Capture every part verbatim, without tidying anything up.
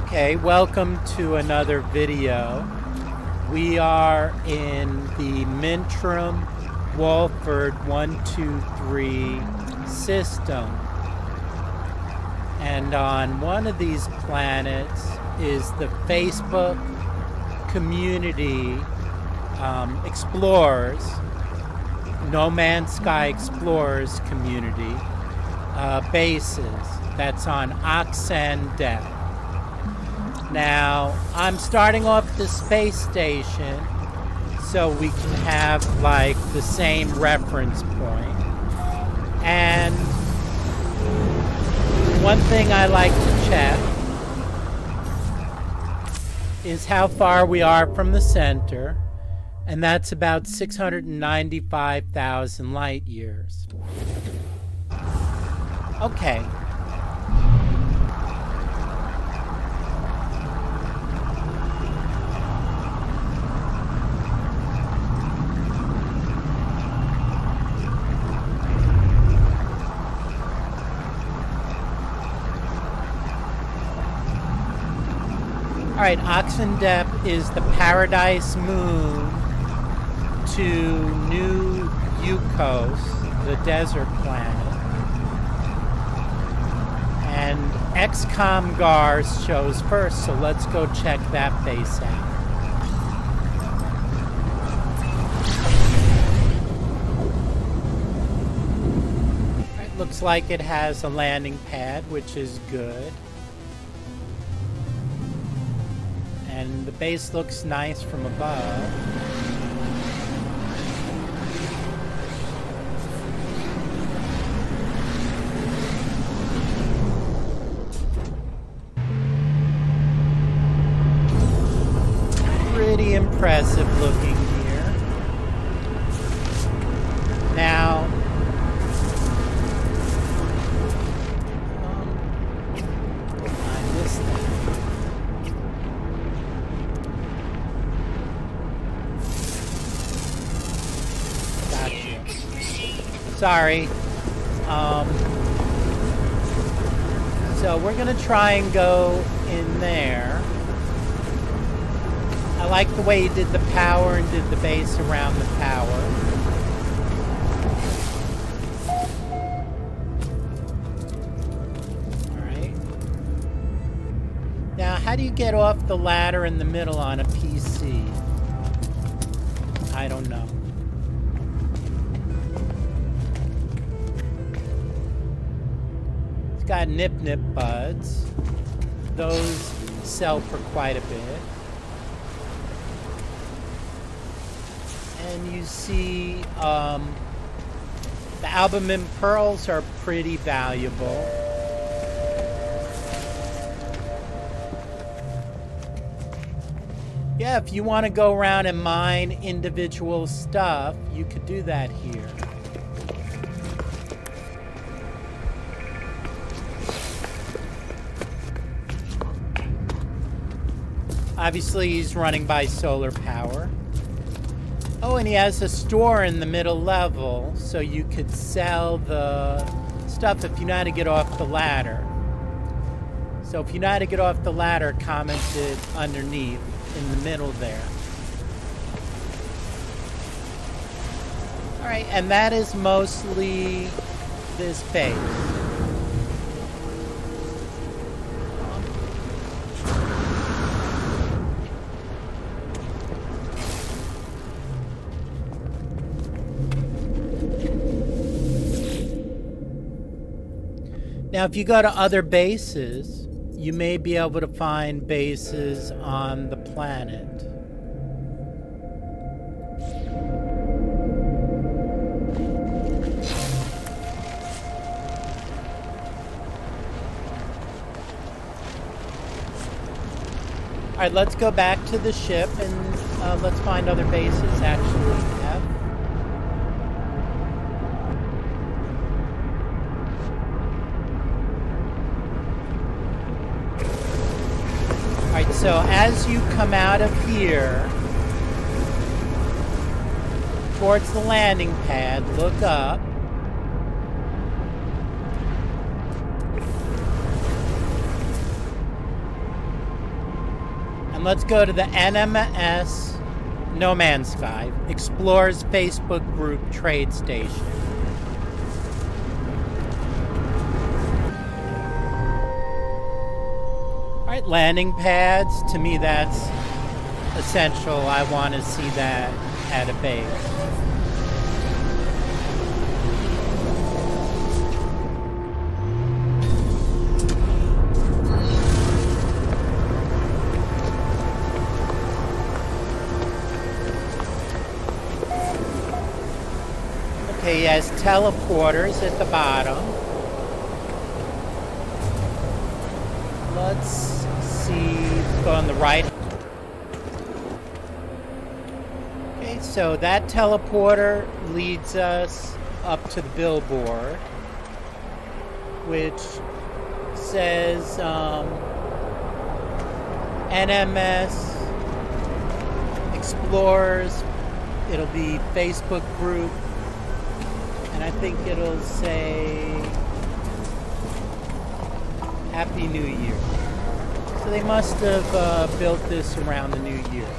Okay, welcome to another video. We are in the Mintrum Walford one two three system. And on one of these planets is the Facebook community um, explorers, No Man's Sky Explorers community uh, bases. That's on Oxen-Dep. Now, I'm starting off the space station so we can have, like, the same reference point. And one thing I like to check is how far we are from the center, and that's about six hundred ninety-five thousand light years. Okay. All right, Oxen-Dep is the paradise moon to New Yukos, the desert planet. And X COM GARS shows first, so let's go check that base out. All right, looks like it has a landing pad, which is good. And the base looks nice from above. Pretty impressive looking here. Now, um, I missed that. Sorry. Um, so we're going to try and go in there. I like the way he did the power and did the base around the tower. Alright. Now, how do you get off the ladder in the middle on a P C? I don't know. Got nip nip buds. Those sell for quite a bit. And you see um, the albumin pearls are pretty valuable. Yeah, if you want to go around and mine individual stuff, you could do that here. Obviously, he's running by solar power. Oh, and he has a store in the middle level, so you could sell the stuff if you know how to get off the ladder. So if you know how to get off the ladder, comment it underneath in the middle there. All right, and that is mostly this base. Now, if you go to other bases, you may be able to find bases on the planet. All right, let's go back to the ship and uh, let's find other bases. Actually, F. Alright, so as you come out of here towards the landing pad, look up. And let's go to the N M S No Man's Sky, Explorers Facebook group trade station. All right, landing pads. To me, that's essential. I want to see that at a base. He has teleporters at the bottom. Let's see, let's go on the right. Okay, so that teleporter leads us up to the billboard, which says um, N M S Explorers. It'll be Facebook group. And I think it'll say Happy New Year. So they must have uh, built this around the new year.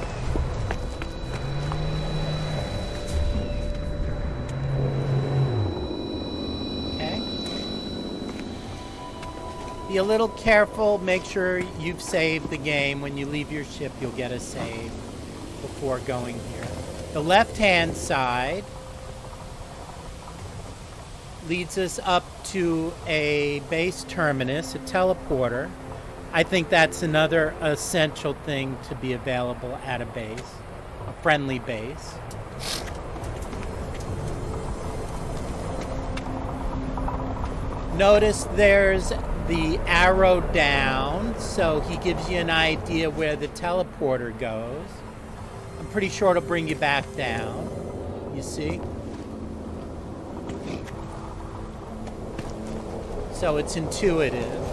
Okay. Be a little careful. Make sure you've saved the game. When you leave your ship, you'll get a save before going here. The left-hand side leads us up to a base terminus, a teleporter. I think that's another essential thing to be available at a base, a friendly base. Notice there's the arrow down, so he gives you an idea where the teleporter goes. I'm pretty sure it'll bring you back down, you see? So it's intuitive.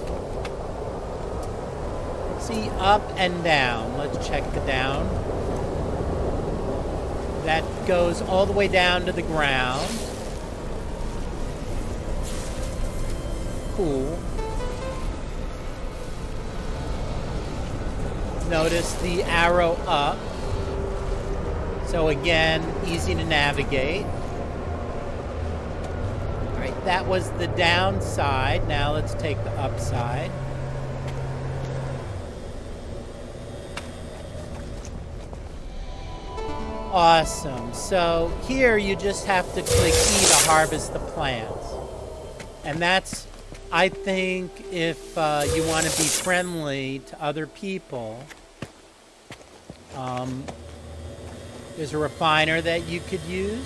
See, up and down. Let's check the down. That goes all the way down to the ground. Cool. Notice the arrow up. So again, easy to navigate. That was the downside. Now let's take the upside. Awesome. So here you just have to click E to harvest the plants. And that's, I think, if uh, you want to be friendly to other people, um, there's a refiner that you could use.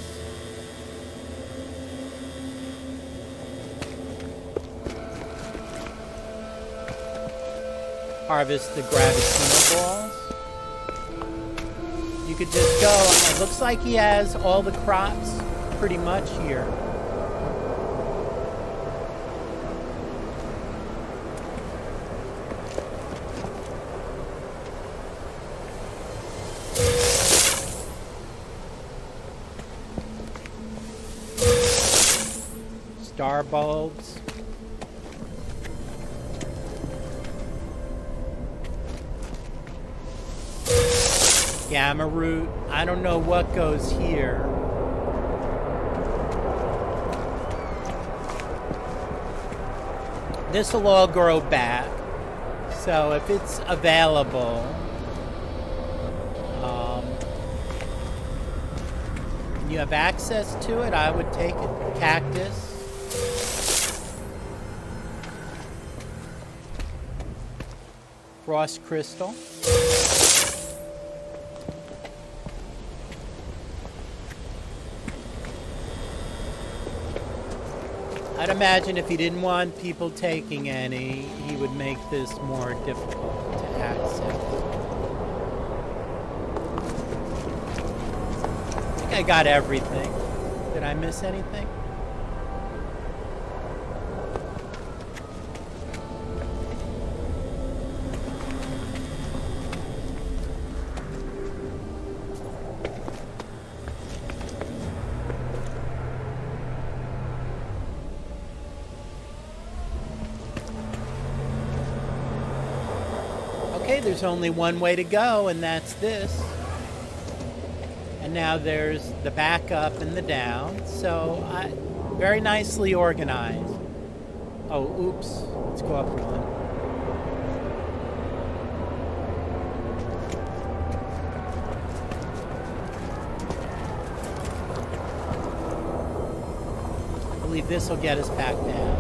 Harvest the gravitino balls. You could just go. It looks like he has all the crops pretty much here. Star bulbs. Gamma root. I don't know what goes here. This will all grow back. So if it's available, um, and you have access to it, I would take it. Cactus. Frost crystal. I'd imagine if he didn't want people taking any, he would make this more difficult to access. I think I got everything. Did I miss anything? Okay, there's only one way to go, and that's this. And now there's the back up and the down. So, I, very nicely organized. Oh, oops. Let's go up one. I believe this will get us back down.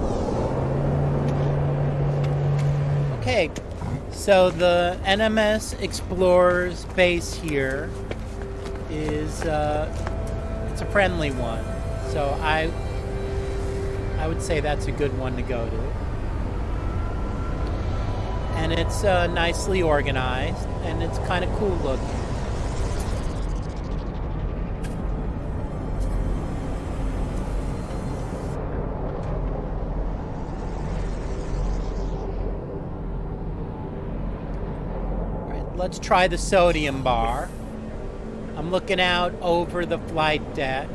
Okay, so the N M S Explorer's base here is uh, it's a friendly one. So I I would say that's a good one to go to. And it's uh, nicely organized, and it's kind of cool looking. Let's try the sodium bar. I'm looking out over the flight deck.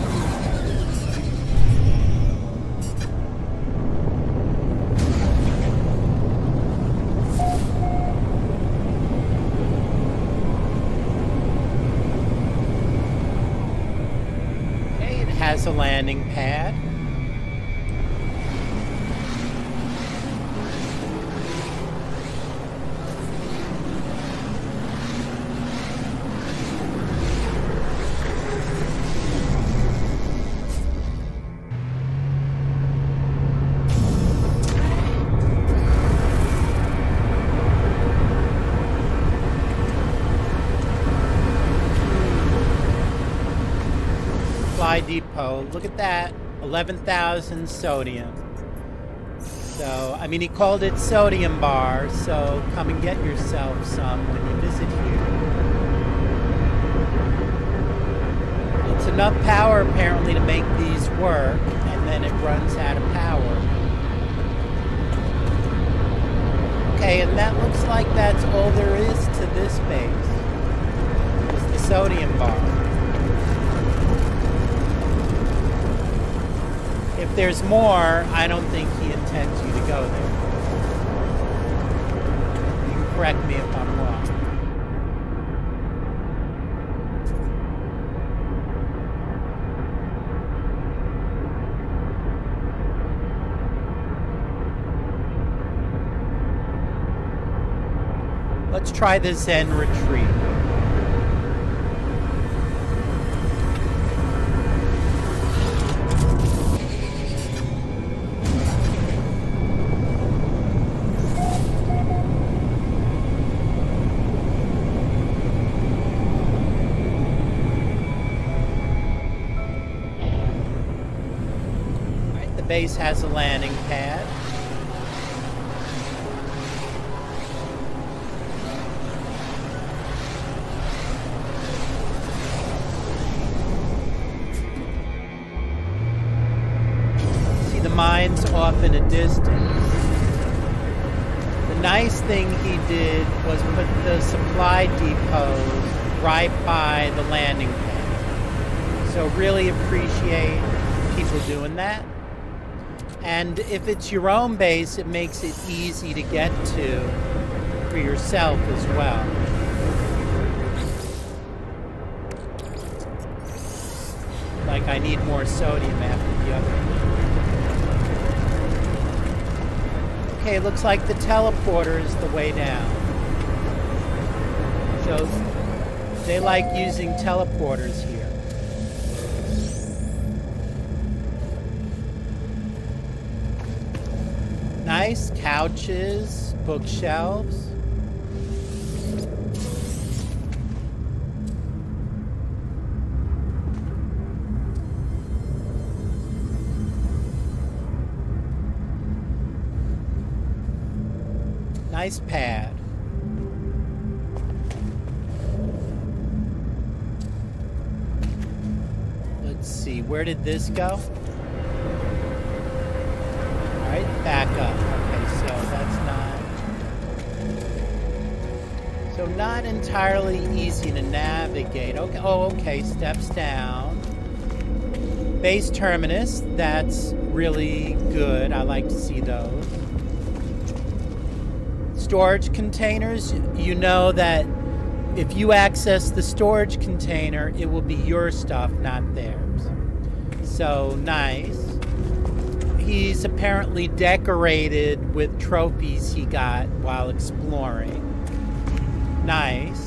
Okay, it has a landing pad. Depot. Look at that, eleven thousand sodium. So, I mean, he called it sodium bar, so come and get yourself some when you visit here. It's enough power, apparently, to make these work, and then it runs out of power. Okay, and that looks like that's all there is to this base. It's the sodium bar. If there's more, I don't think he intends you to go there. You can correct me if I'm wrong. Let's try the Zen retreat. Base has a landing pad. See the mines off in a distance. The nice thing he did was put the supply depots right by the landing pad. So really appreciate people doing that. And if it's your own base, it makes it easy to get to for yourself as well. Like, I need more sodium after the other. Okay, it looks like the teleporter is the way down. So they like using teleporters here. Nice couches, bookshelves. Nice pad. Let's see, where did this go? Alright, back up. Okay, so that's not... So not entirely easy to navigate. Okay, oh, okay, steps down. Base terminus, that's really good. I like to see those. storage containers, you know that if you access the storage container, it will be your stuff, not theirs. So, nice. He's apparently decorated with trophies he got while exploring. Nice.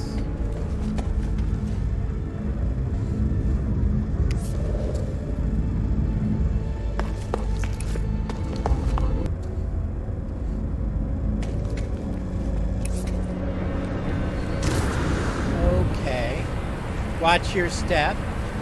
Watch your step.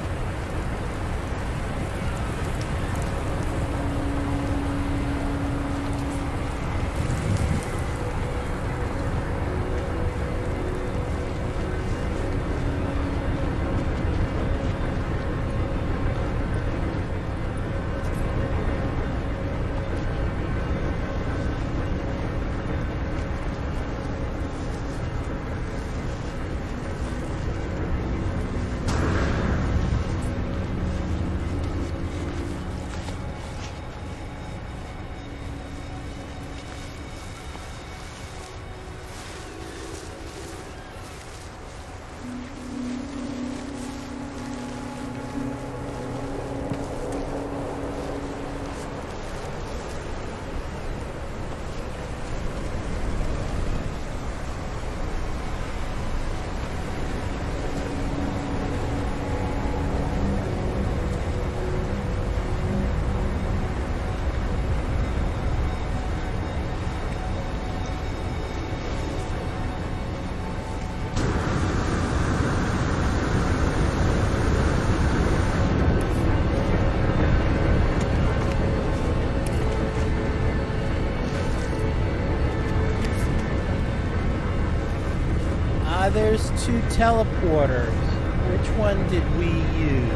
There's two teleporters. Which one did we use?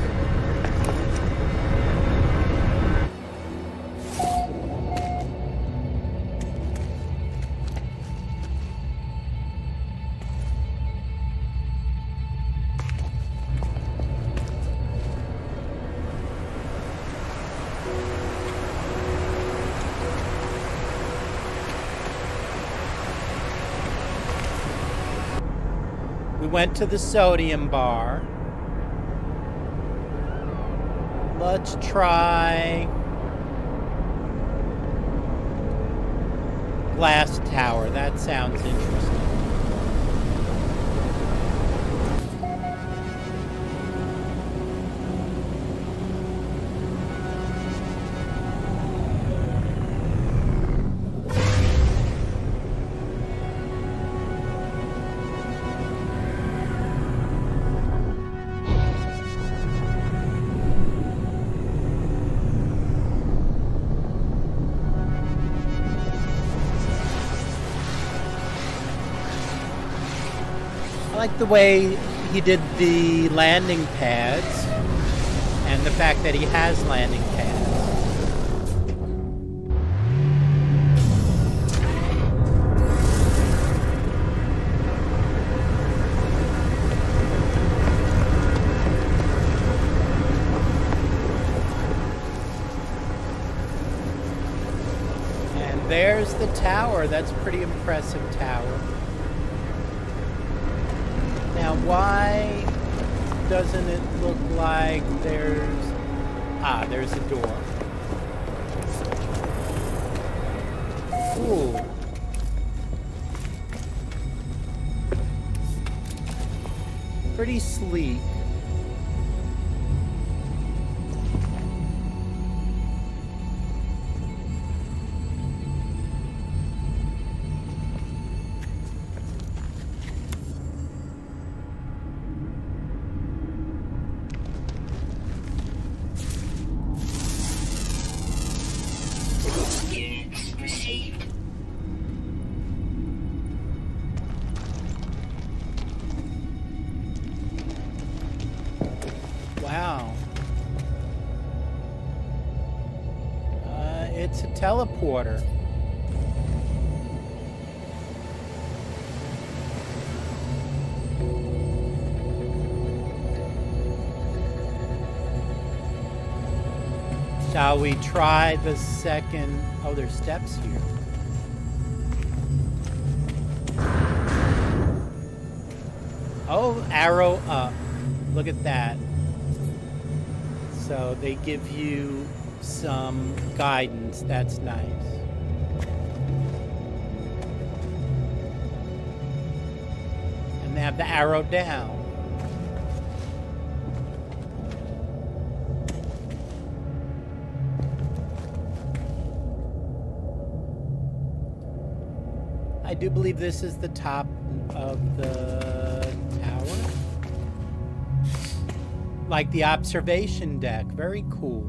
Went to the sodium bar. Let's try glass tower. That sounds interesting. I like the way he did the landing pads and the fact that he has landing pads. And there's the tower. That's a pretty impressive tower. Now, why doesn't it look like there's... Ah, there's a door. Ooh. Pretty sleek. Wow. Uh, it's a teleporter. Shall we try the second... Oh, there's steps here. Oh, arrow up. Look at that. So they give you some guidance. That's nice. And they have the arrow down. I do believe this is the top of the tower. Like the observation deck. Very cool.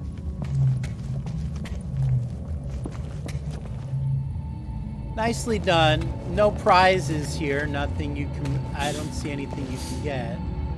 Nicely done. No prizes here. Nothing you can... I don't see anything you can get.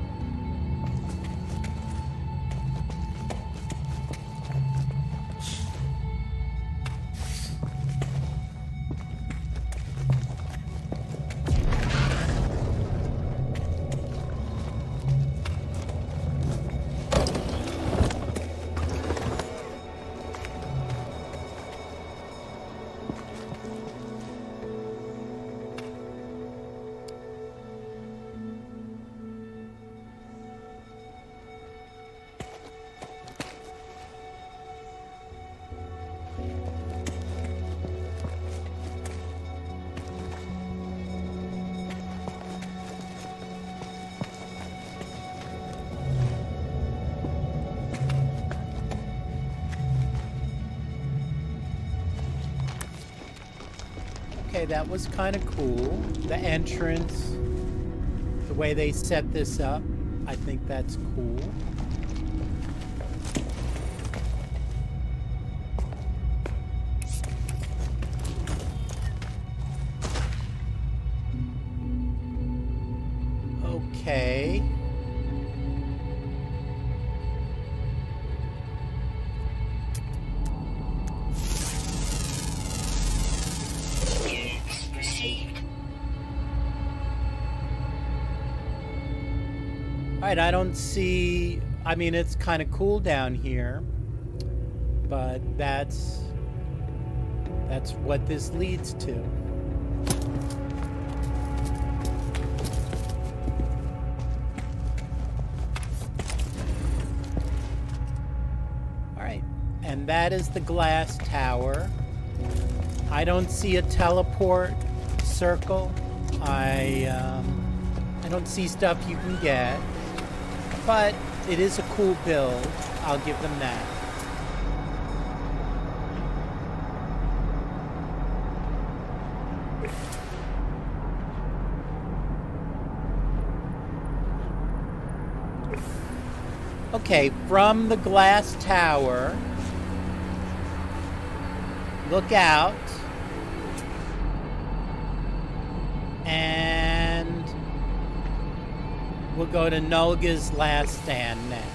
Okay, that was kind of cool. The entrance, the way they set this up, I think that's cool. Okay. Alright, I don't see... I mean, it's kind of cool down here. But that's... That's what this leads to. Alright, and that is the glass tower. I don't see a teleport circle. I, um... I don't see stuff you can get. But it is a cool build. I'll give them that. Okay, from the glass tower, look out, and we'll go to Nulga's Last Stand next.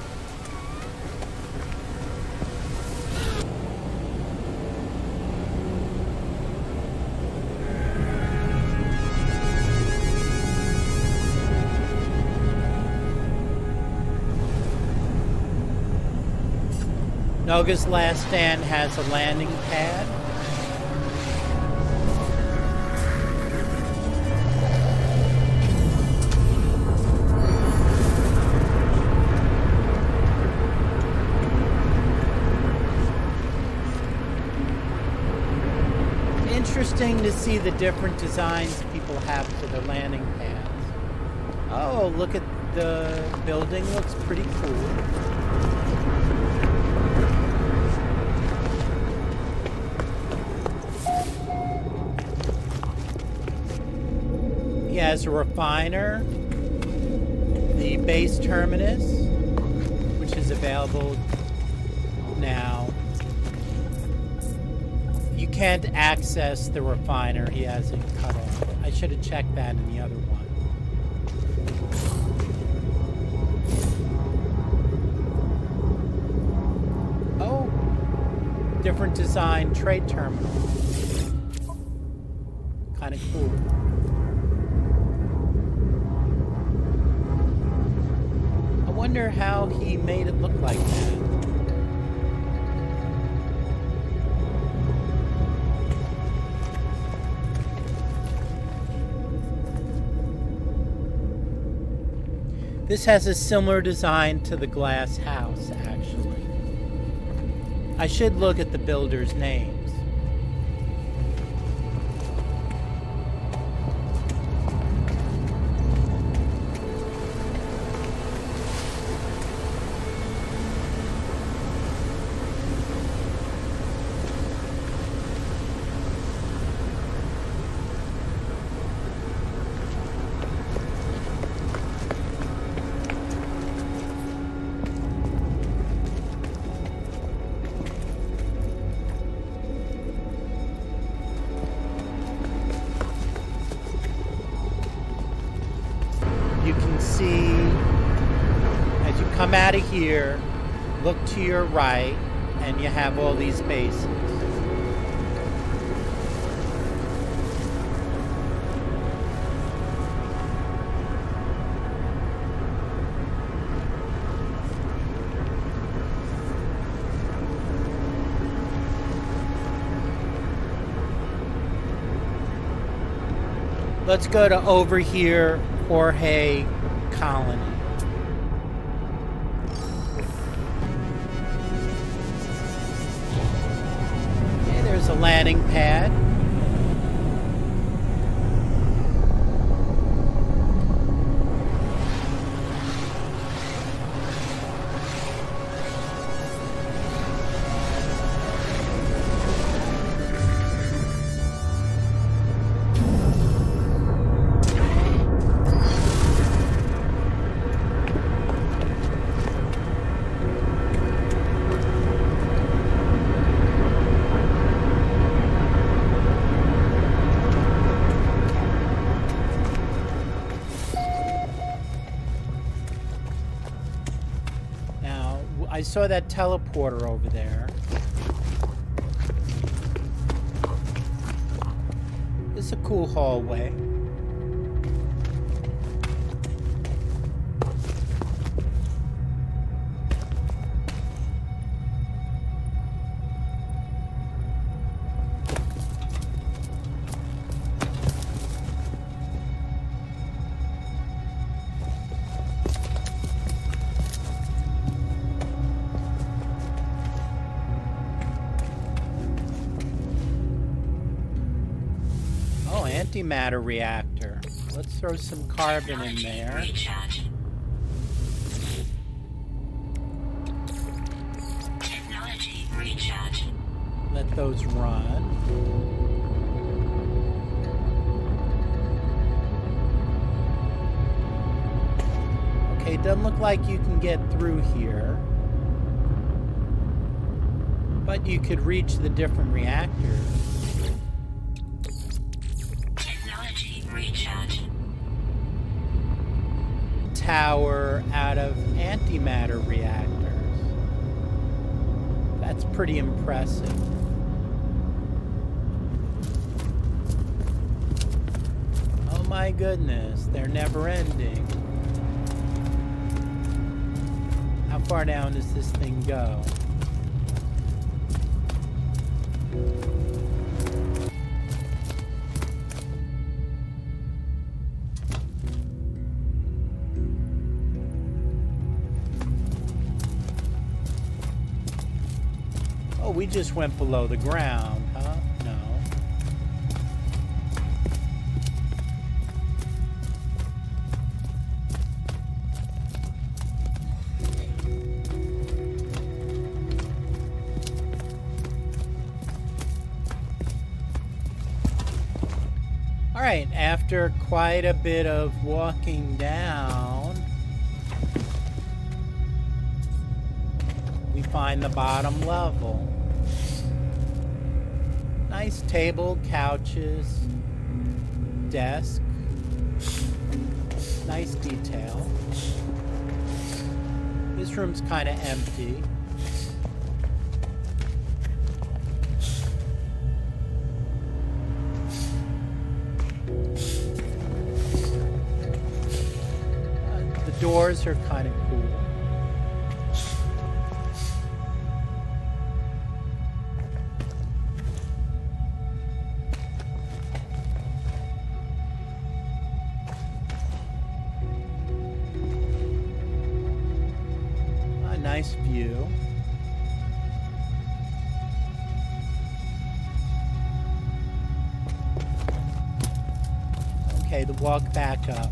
Nulga's Last Stand has a landing pad. Interesting to see the different designs people have for their landing pads. Oh, look at the building, looks pretty cool. He has a refiner, the base terminus, which is available now. You can't access the refiner, he has it cut off. I should have checked that in the other one. Oh, different design trade terminal. Kind of cool. I wonder how he made it look like that. This has a similar design to the glass house, actually. I should look at the builders' names. come out of here, look to your right, and you have all these bases. Let's go to over here, Jorge Colony. Okay, there's a landing pad. I saw that teleporter over there. It's a cool hallway. Antimatter reactor. Let's throw some carbon in there. Recharge. Technology recharge. Let those run. Okay, doesn't look like you can get through here. But you could reach the different reactors. Recharge. Tower out of antimatter reactors. That's pretty impressive. Oh my goodness, they're never ending. How far down does this thing go? We just went below the ground, huh? No. All right, after quite a bit of walking down, we find the bottom level. Nice table, couches, desk. Nice detail. This room's kind of empty. Uh, the doors are kind of cool. nice view. Okay, the walk back up.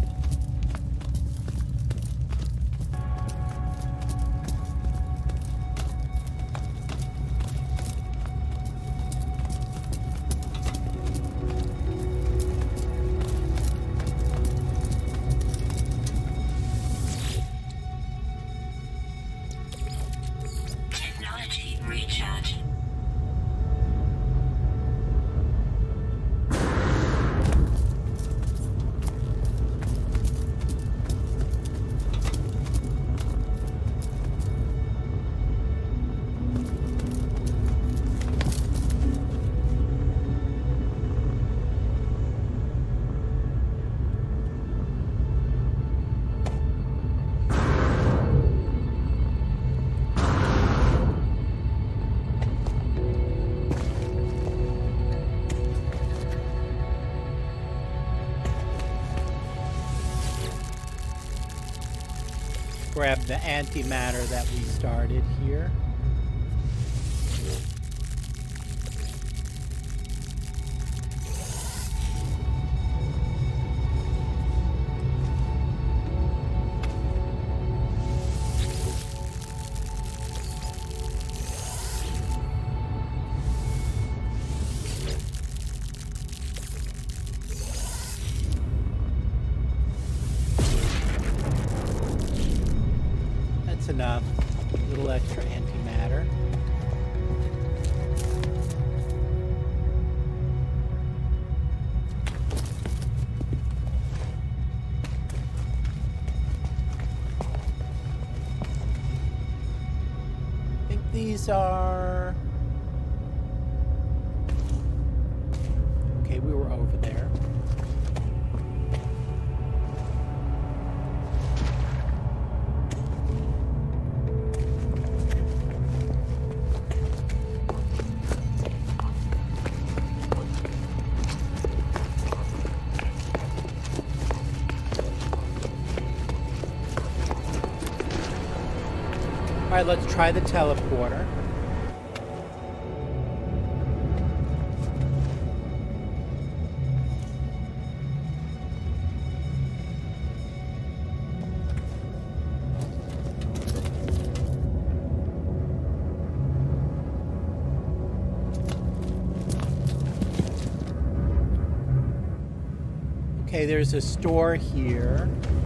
Technology recharge. Grab the antimatter that we started here. Enough. A little extra antimatter. I think these are... Okay, we were over there. All right, let's try the teleporter. Okay, there's a store here.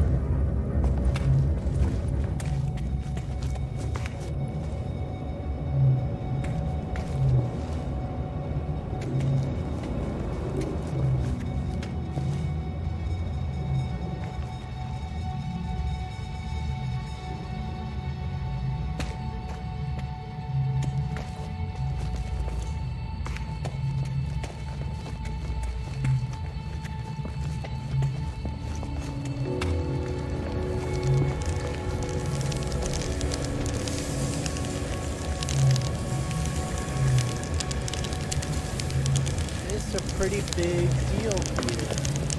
A pretty big deal here.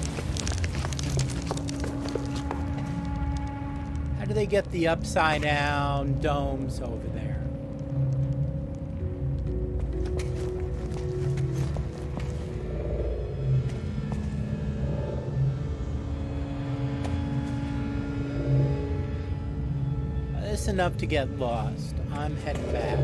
How do they get the upside down domes over there? That's enough to get lost. I'm heading back.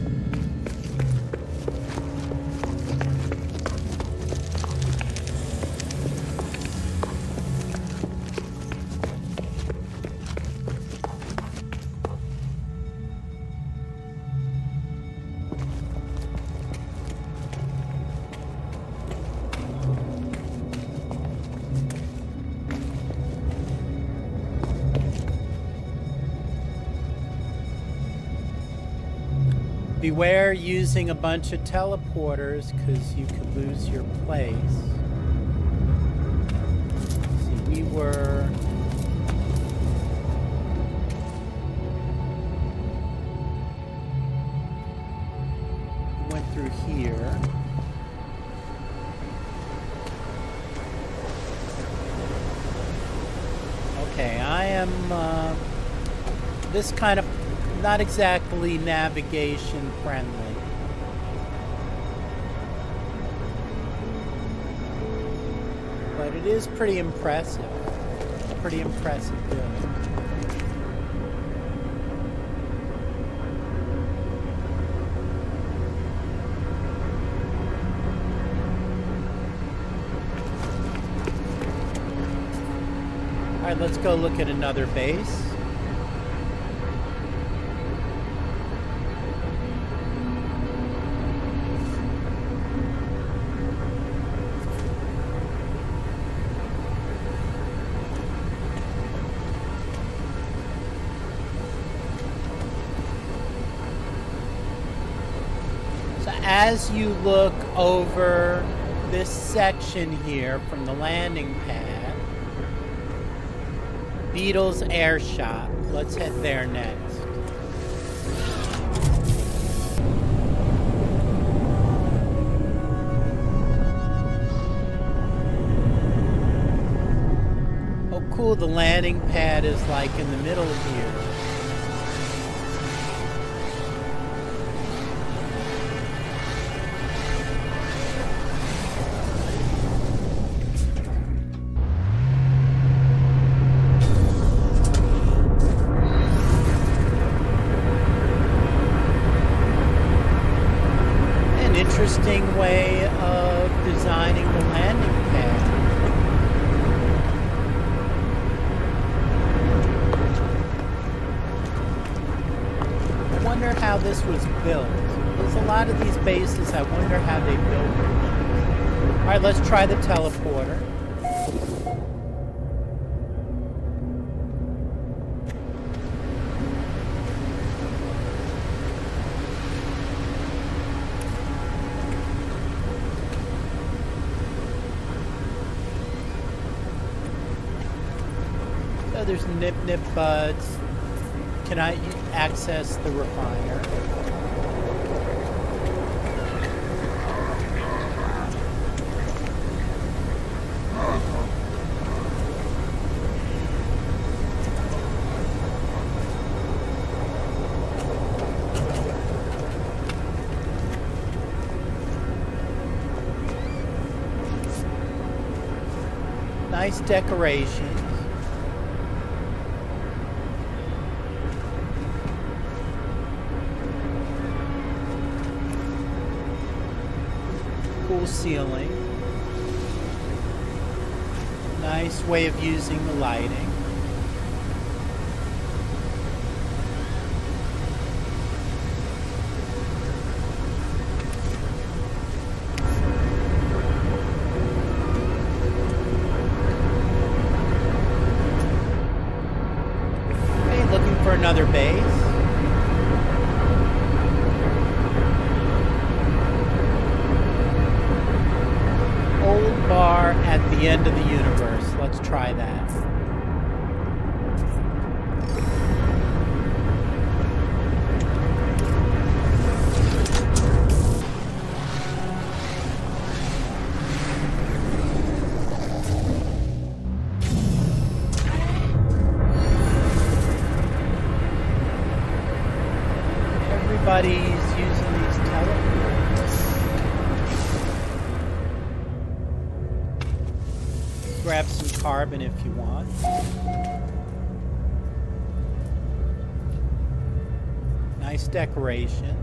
Beware using a bunch of teleporters because you could lose your place. See, we were... We went through here. Okay, I am... Uh, this kind of Not exactly navigation friendly. But it is pretty impressive. Pretty impressive build. Alright, let's go look at another base. As you look over this section here from the landing pad, Beetle's Air Shop. Let's head there next. Oh cool, the landing pad is like in the middle here. Interesting way of designing the landing pad. I wonder how this was built. There's a lot of these bases, I wonder how they built them. Alright, let's try the teleporter. There's Nip Nip Buds. Can I access the refiner? Nice decoration. Ceiling. Nice way of using the lighting. Okay, looking for another base. Bar at the end of the universe. Let's try that. Everybody's using these teleporters. Grab some carbon if you want. Nice decoration.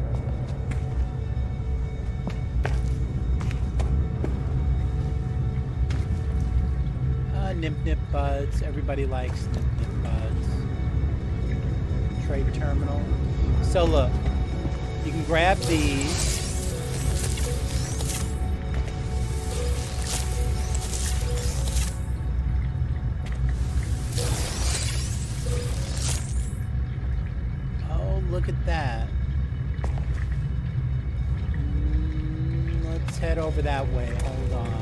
Uh, Nip Nip Buds. Everybody likes Nip Nip Buds. Trade terminal. So look, you can grab these. Look at that. Mm, let's head over that way. Hold on.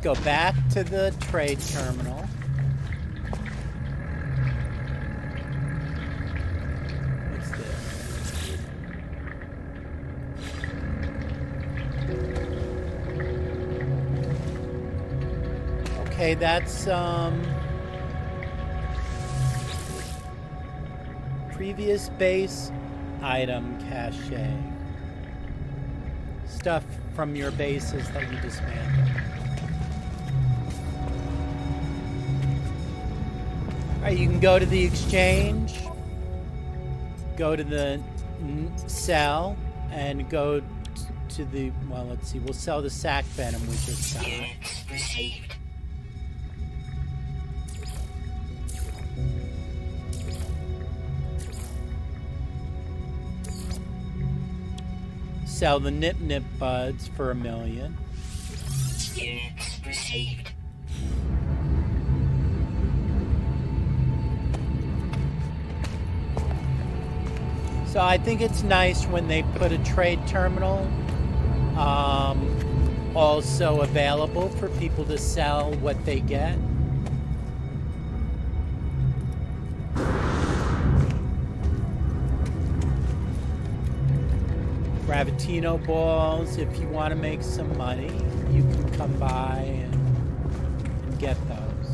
go back to the trade terminal. What's this? Okay, that's um previous base item cache. Stuff from your bases that you dismantled. Alright, you can go to the exchange, go to the cell, and go t to the, well, let's see, we'll sell the sac venom we just got. Units received. Sell the Nip Nip buds for a million. Units received. So I think it's nice when they put a trade terminal um, also available for people to sell what they get. Gravitino balls, if you want to make some money, you can come by and, and get those.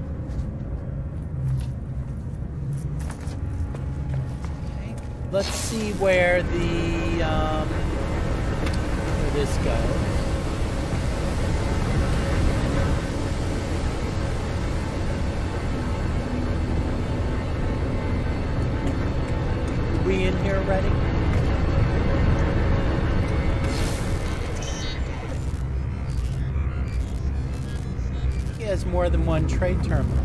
Okay, let's see where the um, where this goes. Are we in here already? Has more than one trade terminal.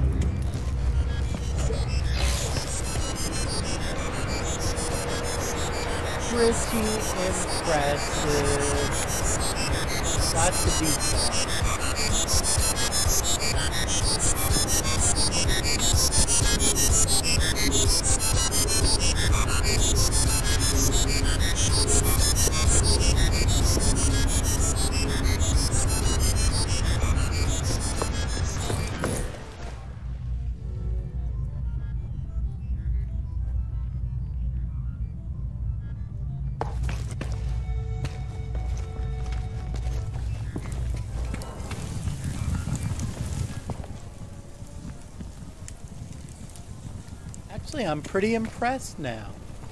Pretty impressive. Lots of detail. Actually, I'm pretty impressed now.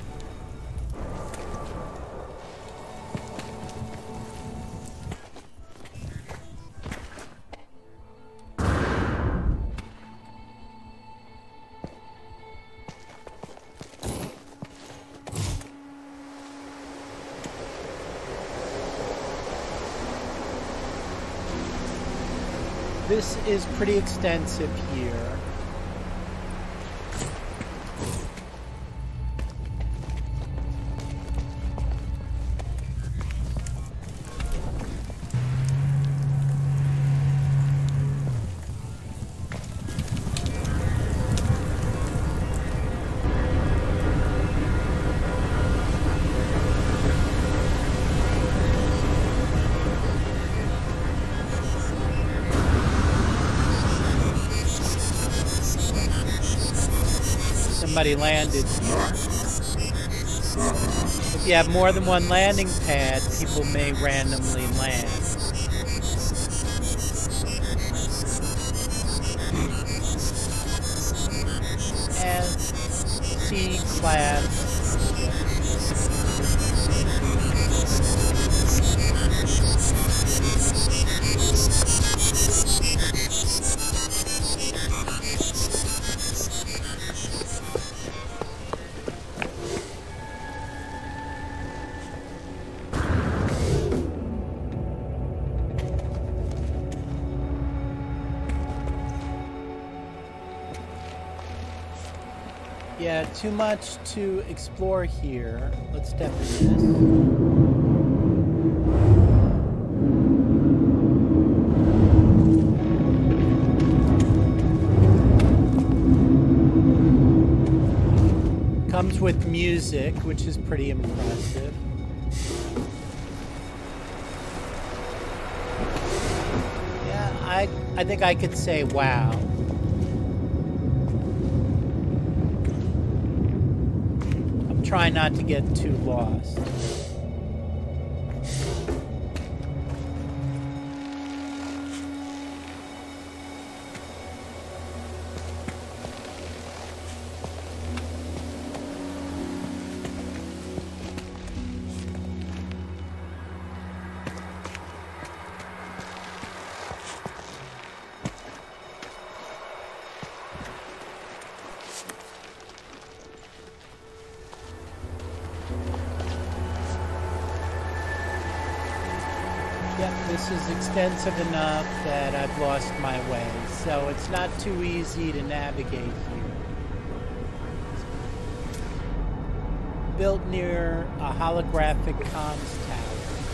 This is pretty extensive here. Somebody landed here. If you have more than one landing pad, people may randomly land. And C-class. Yeah, too much to explore here. Let's step into this. Comes with music, which is pretty impressive. Yeah, I, I think I could say wow. I'm trying not to get too lost. This is extensive enough that I've lost my way, so it's not too easy to navigate here. Built near a holographic comms tower.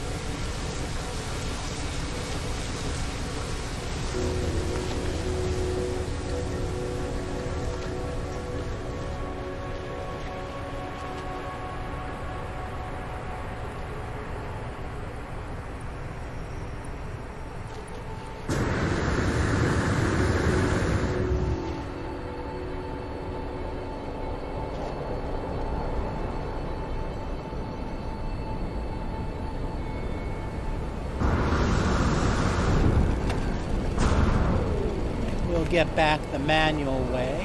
Get back the manual way.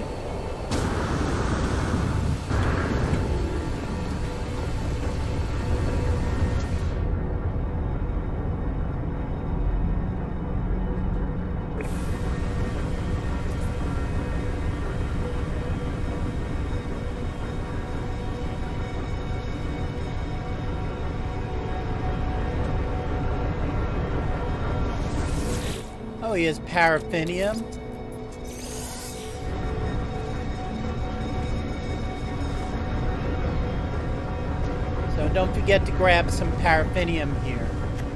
Oh, he has paraffinium. Don't forget to grab some paraffinium here.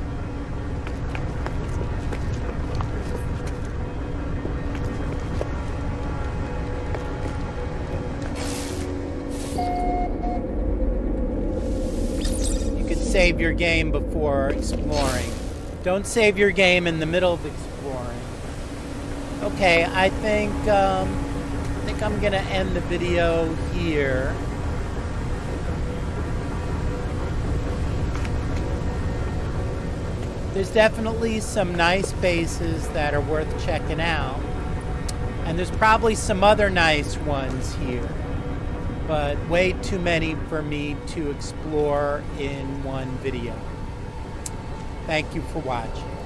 You could save your game before exploring. Don't save your game in the middle of exploring. Okay, I think um, I think I'm gonna end the video here. There's definitely some nice bases that are worth checking out. And there's probably some other nice ones here. But way too many for me to explore in one video. Thank you for watching.